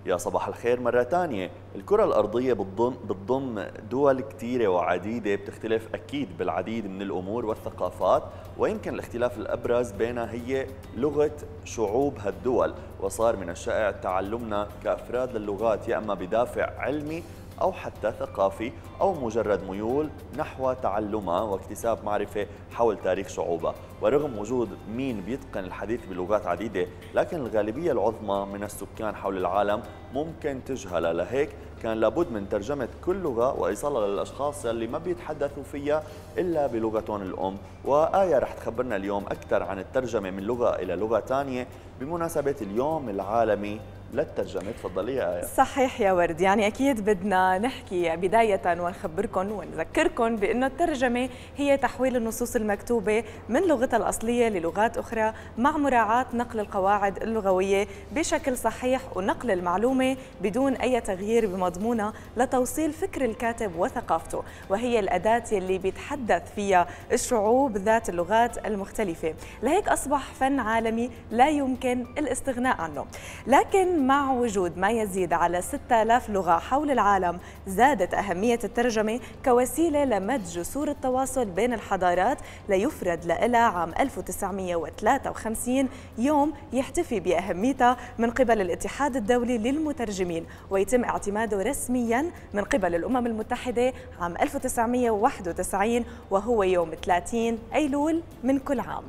يا صباح الخير مرة تانية. الكرة الأرضية بتضم دول كتيرة وعديدة بتختلف أكيد بالعديد من الأمور والثقافات، ويمكن الاختلاف الأبرز بينها هي لغة شعوب هالدول. وصار من الشائع تعلمنا كأفراد للغات يا أما بدافع علمي أو حتى ثقافي، أو مجرد ميول نحو تعلمها واكتساب معرفة حول تاريخ شعوبها. ورغم وجود مين بيتقن الحديث بلغات عديدة، لكن الغالبية العظمى من السكان حول العالم ممكن تجهلها، لهيك كان لابد من ترجمة كل لغة وإيصالها للأشخاص اللي ما بيتحدثوا فيها إلا بلغتهم الأم. وآية رح تخبرنا اليوم أكثر عن الترجمة من لغة إلى لغة تانية بمناسبة اليوم العالمي للترجمة. تفضلي يا آية. صحيح يا ورد، يعني أكيد بدنا نحكي بداية ونخبركم ونذكركم بأنه الترجمة هي تحويل النصوص المكتوبة من لغتها الأصلية للغات أخرى مع مراعاة نقل القواعد اللغوية بشكل صحيح ونقل المعلومة بدون أي تغيير بمضمونها لتوصيل فكر الكاتب وثقافته، وهي الأداة يلي بيتحدث فيها الشعوب ذات اللغات المختلفة. لهيك أصبح فن عالمي لا يمكن الاستغناء عنه. لكن مع وجود ما يزيد على 6000 لغة حول العالم، زادت أهمية الترجمة كوسيلة لمد جسور التواصل بين الحضارات، ليفرد لها عام 1953 يوم يحتفي بأهميتها من قبل الاتحاد الدولي للمترجمين، ويتم اعتماده رسمياً من قبل الأمم المتحدة عام 1991، وهو يوم 30 أيلول من كل عام.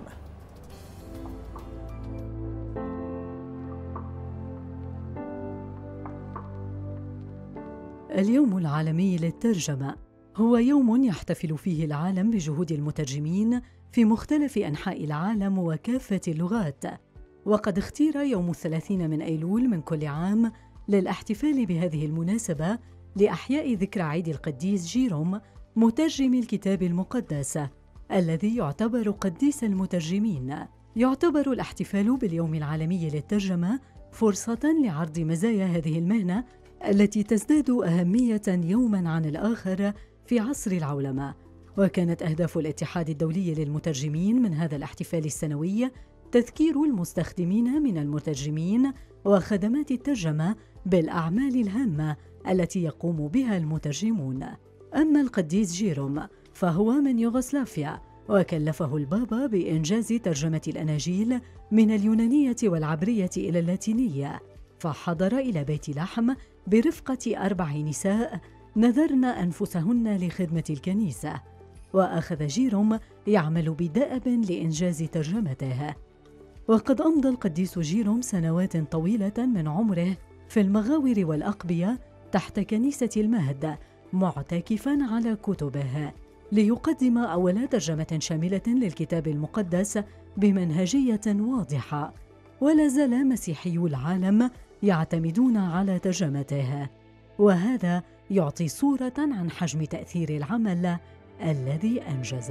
اليوم العالمي للترجمة هو يوم يحتفل فيه العالم بجهود المترجمين في مختلف أنحاء العالم وكافة اللغات، وقد اختير يوم 30 من أيلول من كل عام للاحتفال بهذه المناسبة لإحياء ذكرى عيد القديس جيروم مترجم الكتاب المقدس الذي يعتبر قديس المترجمين. يعتبر الاحتفال باليوم العالمي للترجمة فرصة لعرض مزايا هذه المهنة التي تزداد أهمية يوماً عن الآخر في عصر العولمة. وكانت أهداف الاتحاد الدولي للمترجمين من هذا الاحتفال السنوي تذكير المستخدمين من المترجمين وخدمات الترجمة بالأعمال الهامة التي يقوم بها المترجمون. أما القديس جيروم فهو من يوغوسلافيا، وكلفه البابا بإنجاز ترجمة الأناجيل من اليونانية والعبرية إلى اللاتينية، فحضر إلى بيت لحم برفقة 4 نساء نذرن أنفسهن لخدمة الكنيسة، وأخذ جيروم يعمل بدأب لإنجاز ترجمته. وقد أمضى القديس جيروم سنوات طويلة من عمره في المغاور والأقبية تحت كنيسة المهد معتكفاً على كتبه، ليقدم أول ترجمة شاملة للكتاب المقدس بمنهجية واضحة. ولا زال مسيحيو العالم يعتمدون على ترجمته، وهذا يعطي صورة عن حجم تأثير العمل الذي أنجزه.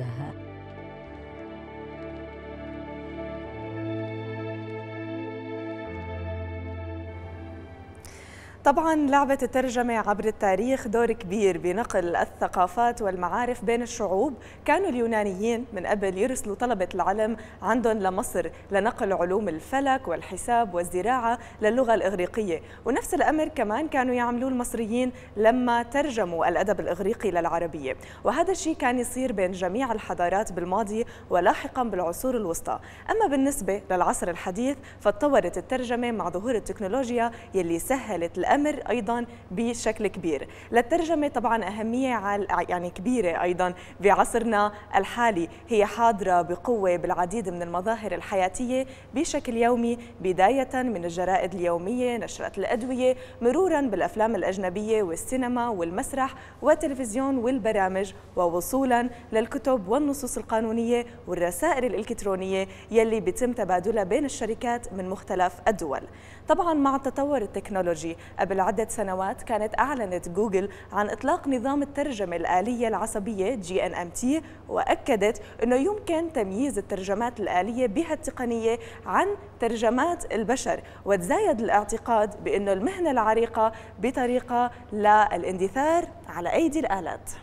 طبعاً لعبت الترجمة عبر التاريخ دور كبير بنقل الثقافات والمعارف بين الشعوب. كانوا اليونانيين من قبل يرسلوا طلبة العلم عندهم لمصر لنقل علوم الفلك والحساب والزراعة للغة الإغريقية، ونفس الأمر كمان كانوا يعملوه المصريين لما ترجموا الأدب الإغريقي للعربية. وهذا الشيء كان يصير بين جميع الحضارات بالماضي ولاحقاً بالعصور الوسطى. أما بالنسبة للعصر الحديث فتطورت الترجمة مع ظهور التكنولوجيا يلي سهلت الأمر أيضاً بشكل كبير. للترجمة طبعاً أهمية يعني كبيرة أيضاً بعصرنا الحالي، هي حاضرة بقوة بالعديد من المظاهر الحياتية بشكل يومي، بداية من الجرائد اليومية، نشرات الأدوية، مروراً بالأفلام الأجنبية والسينما والمسرح والتلفزيون والبرامج، ووصولاً للكتب والنصوص القانونية والرسائل الإلكترونية يلي بيتم تبادلها بين الشركات من مختلف الدول. طبعاً مع التطور التكنولوجي قبل عدة سنوات كانت أعلنت جوجل عن إطلاق نظام الترجمة الآلية العصبية GNMT، وأكدت أنه يمكن تمييز الترجمات الآلية بها التقنية عن ترجمات البشر، وتزايد الاعتقاد بأنه المهنة العريقة بطريقة للاندثار على أيدي الآلات.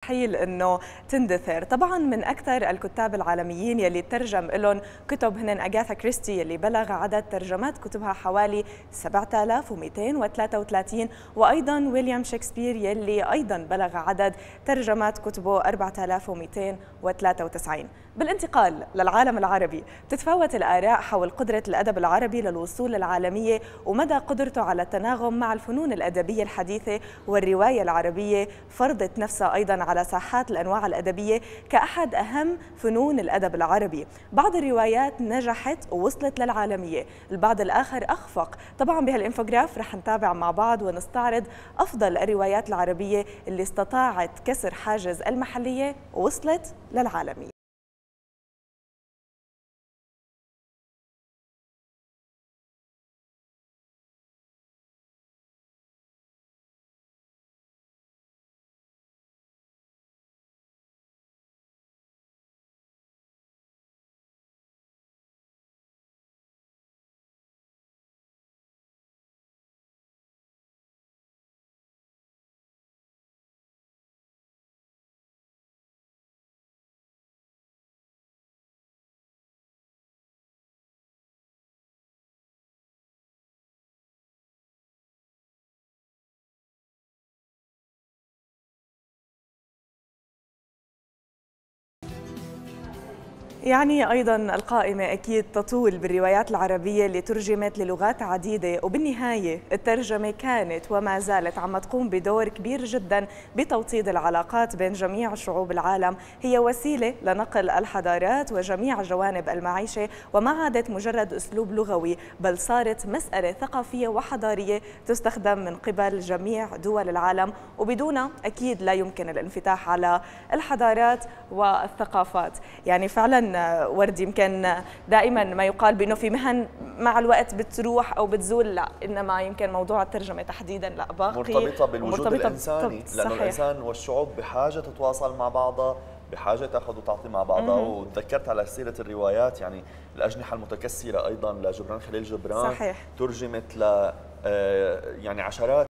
مستحيل أنه تندثر. طبعا من أكثر الكتاب العالميين يلي ترجم لهم كتب هن أغاثا كريستي يلي بلغ عدد ترجمات كتبها حوالي 7233، وأيضا ويليام شكسبير يلي أيضا بلغ عدد ترجمات كتبه 4293. بالانتقال للعالم العربي بتتفاوت الآراء حول قدرة الأدب العربي للوصول للعالمية ومدى قدرته على التناغم مع الفنون الأدبية الحديثة، والرواية العربية فرضت نفسها أيضا على ساحات الأنواع الأدبية كأحد أهم فنون الأدب العربي. بعض الروايات نجحت ووصلت للعالمية، البعض الآخر أخفق. طبعا بهالإنفوغراف رح نتابع مع بعض ونستعرض أفضل الروايات العربية اللي استطاعت كسر حاجز المحلية ووصلت للعالمية. يعني أيضا القائمة أكيد تطول بالروايات العربية اللي ترجمت للغات عديدة، وبالنهاية الترجمة كانت وما زالت عم تقوم بدور كبير جدا بتوطيد العلاقات بين جميع شعوب العالم. هي وسيلة لنقل الحضارات وجميع جوانب المعيشة، وما عادت مجرد أسلوب لغوي بل صارت مسألة ثقافية وحضارية تستخدم من قبل جميع دول العالم، وبدونها أكيد لا يمكن الانفتاح على الحضارات والثقافات. يعني فعلا ورد، يمكن دائما ما يقال بأنه في مهن مع الوقت بتروح أو بتزول، لا، إنما يمكن موضوع الترجمة تحديدا لا، باقي مرتبطة بالوجود الإنساني، لأنه الإنسان والشعوب بحاجة تتواصل مع بعضها، بحاجة تأخذ وتعطي مع بعضها. وتذكرت على سيرة الروايات، يعني الأجنحة المتكسرة أيضا لجبران خليل جبران صحيح. ترجمت ل يعني عشرات